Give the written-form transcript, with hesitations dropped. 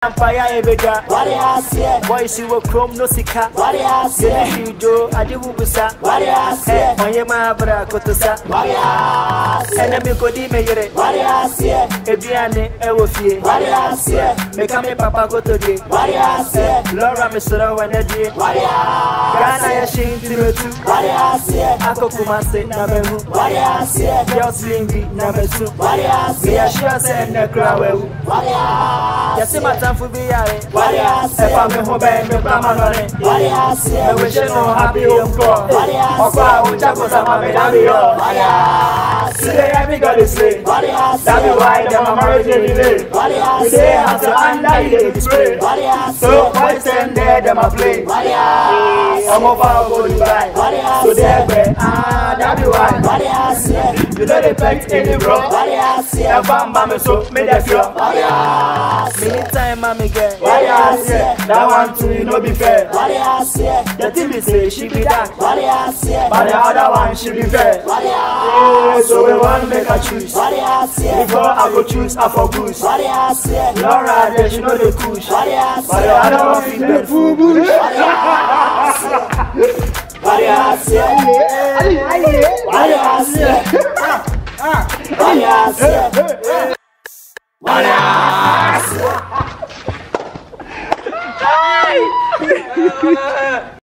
Empire Ebega, Wati Ase3. boys you will chrome no sika. Wati Ase3. You do, I do busa. Wati Ase3. Oyema bra kotosa. Wati Ase3. Enemy kodi meyere. Wati Ase3. Ebiane ewofie. Wati Ase3. Make me papa go to the. Wati Ase3. Laura me sura wanadi. Wati Ase3. Ghana ya shin timetu. Wati Ase3. Ako kumase na mehu. Wati Ase3. Girl slingy na mesu. Wati Ase3. We are sure say ne krawewu. Wati Ase3. Yasi matamfu bi yare. Wati Ase3. Efa me ho be me brama nore. Wati Ase3. Me wish no happy home call. Wati Ase3. Okwa unchako sama me na bi yo. Wati Ase3. Today every God is slay. Wati Ase3. That be why them a marriage delay. Wati We say Ase3. after under you display. Wati Ase3. So boys stand there them a play. Wati Ase3. I'm over go Dubai. Wati So there Ase3. be that be why. Wati Ase3. You know they pet any bro. Wati Ase3. If I'm mama so me the fear. Wati Ase3. Anytime mommy get. Wati Ase3. That one too you know be fair. Wati Ase3. The thing be say she be that. Wati Ase3. But the other one she be fair. Wati Ase3. So we want make her choose. Wati Ase3. Before I go choose I for goose. Wati Ase3. Laura there she know the kush. Wati But the Ase3. other one fit the full bush. Wati Ase3. Wati Ase3. Wati Ase3. Wati Ase3. Wati Ase3.